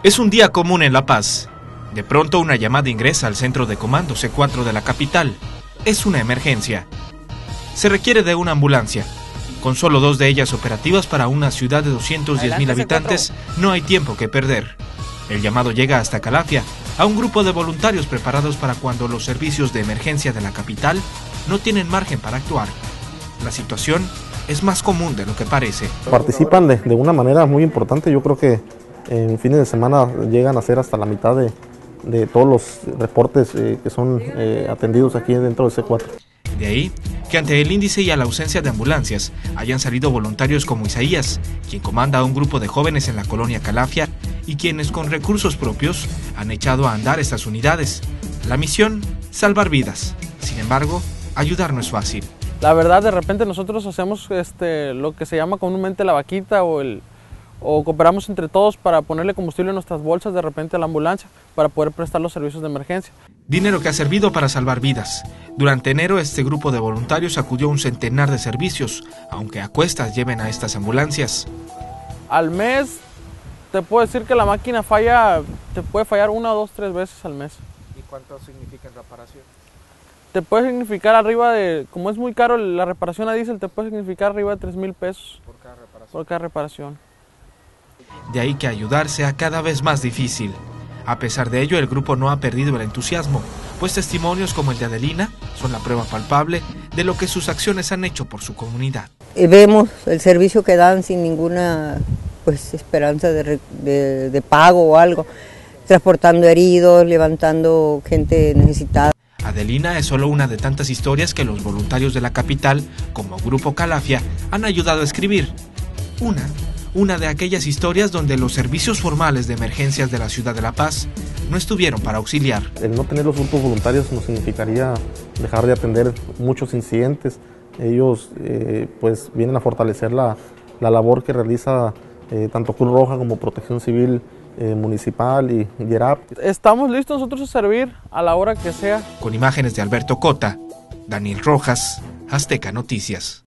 Es un día común en La Paz. De pronto una llamada ingresa al centro de comando C4 de la capital. Es una emergencia. Se requiere de una ambulancia. Con solo 2 de ellas operativas para una ciudad de 210.000 habitantes, no hay tiempo que perder. El llamado llega hasta Calafia, a un grupo de voluntarios preparados para cuando los servicios de emergencia de la capital no tienen margen para actuar. La situación es más común de lo que parece. Participan de una manera muy importante. Yo creo que en fines de semana llegan a ser hasta la mitad de todos los reportes que son atendidos aquí dentro del C4. De ahí que ante el índice y a la ausencia de ambulancias hayan salido voluntarios como Isaías, quien comanda a un grupo de jóvenes en la colonia Calafia y quienes con recursos propios han echado a andar estas unidades. La misión, salvar vidas. Sin embargo, ayudar no es fácil. La verdad, de repente nosotros hacemos lo que se llama comúnmente la vaquita o cooperamos entre todos para ponerle combustible en nuestras bolsas de repente a la ambulancia para poder prestar los servicios de emergencia. Dinero que ha servido para salvar vidas. Durante enero este grupo de voluntarios acudió a un centenar de servicios, aunque a cuestas lleven a estas ambulancias. Al mes te puedo decir que la máquina falla, te puede fallar 1, 2, 3 veces al mes. ¿Y cuánto significa en reparación? Te puede significar arriba de, como es muy caro la reparación a diésel, te puede significar arriba de 3,000 pesos por cada reparación. Por cada reparación. De ahí que ayudar sea cada vez más difícil. A pesar de ello, el grupo no ha perdido el entusiasmo, pues testimonios como el de Adelina son la prueba palpable de lo que sus acciones han hecho por su comunidad. Vemos el servicio que dan sin ninguna esperanza de pago o algo, transportando heridos, levantando gente necesitada. Adelina es solo una de tantas historias que los voluntarios de la capital, como Grupo Calafia, han ayudado a escribir. Una de aquellas historias donde los servicios formales de emergencias de la ciudad de La Paz no estuvieron para auxiliar. El no tener los grupos voluntarios nos significaría dejar de atender muchos incidentes. Ellos pues vienen a fortalecer la labor que realiza tanto Cruz Roja como Protección Civil Municipal y IERAP. Estamos listos nosotros a servir a la hora que sea. Con imágenes de Alberto Cota, Daniel Rojas, Azteca Noticias.